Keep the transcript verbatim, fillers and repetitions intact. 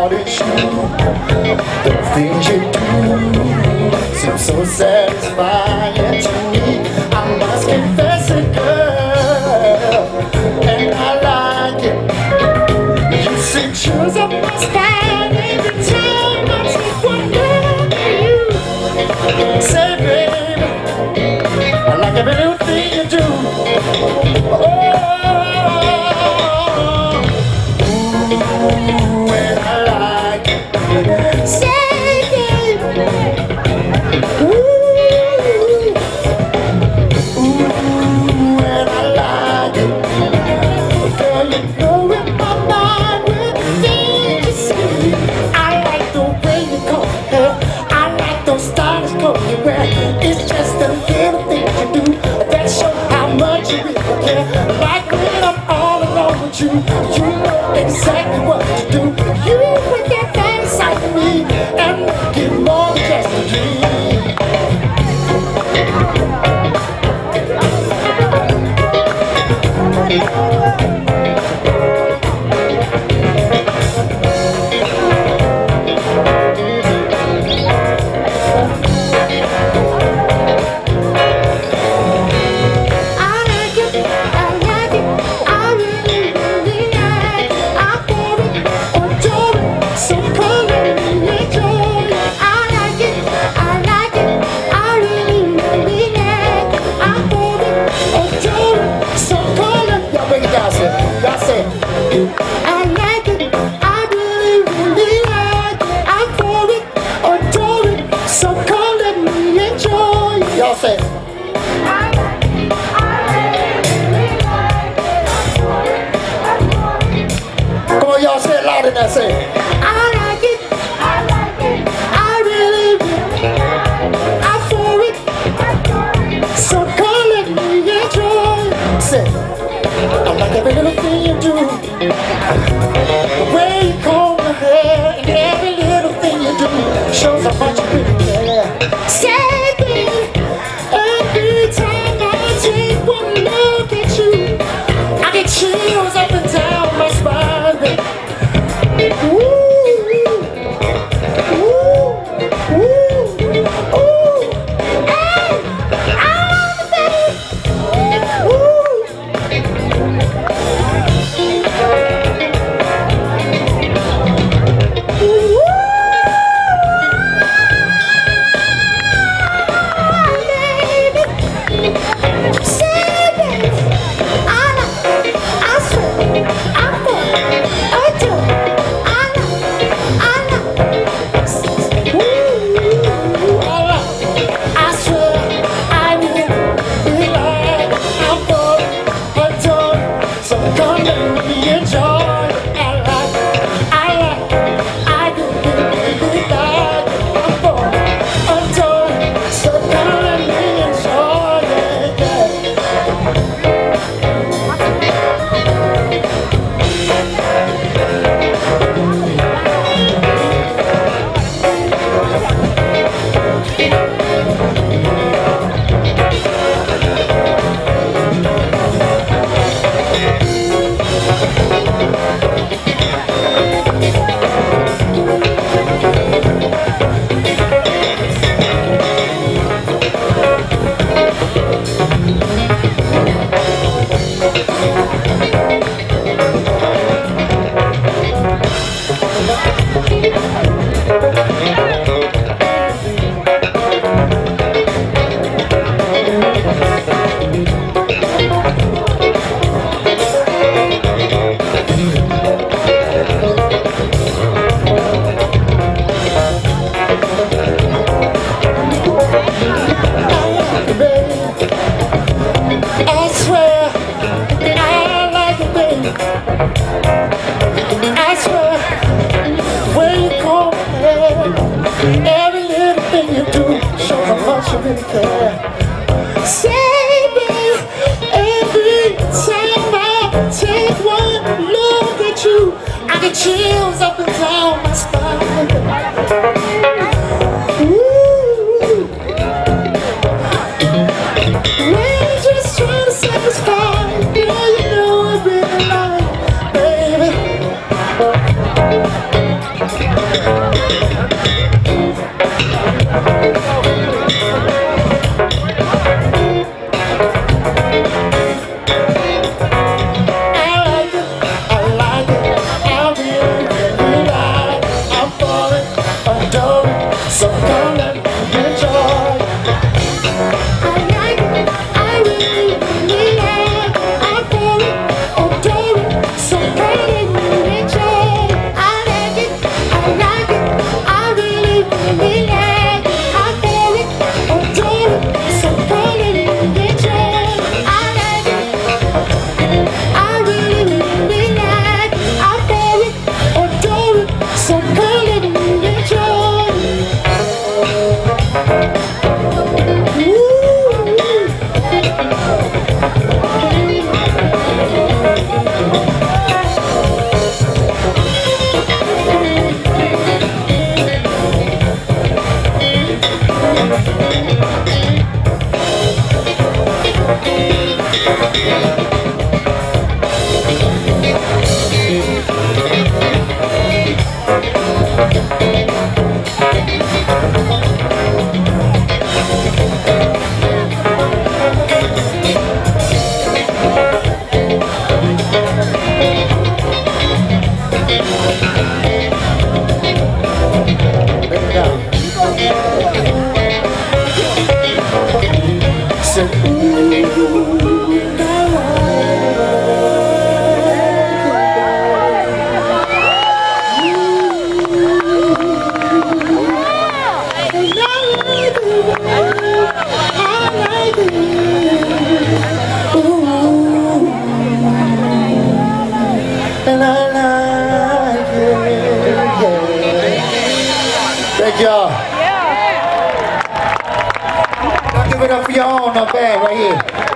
heart is you. The things you do seem so satisfying to me. I must confess it, girl, and I like it. You see chills up my spine every time I take one look at you. Say, baby, I like every little thing you do. Oh, ooh, and I like it. Say, baby, ooh, ooh, and I like it. Girl, you know in my mind with the things you say. I like the way you comb your hair. I like those stylish clothes you wear. It's just the little things you do that show how much you really care. Like when I'm all alone with you, you know exactly what to do. You put that thing inside of me and make it more than just a dream. I like it, I really, really like it. I pour it, adore it, so come let me enjoy it. Y'all say it. I like it, I really like it. I pour it, adore it. Come on, y'all say it loud and say it. I like it, I like it, I really, really like it. I pour it, adore it, so come let me enjoy it. Say it. I like every little thing you do, the way you comb your hair, and every little thing you do shows how much you really care. Say, baby, every time I take one look at you, I get chills up and down my spine, baby. Ooh, ooh, ooh, ooh, hey, I love it, baby. Ooh. I swear, when you call me, every little thing you do shows how much you really care. Say, babe, every time I take one look at you, I get chills up and down my spine. Ooh, when you're just trying to satisfy, girl, you know I really like, baby. Thank y'all. Yeah. Now give it up for y'all on the band right here.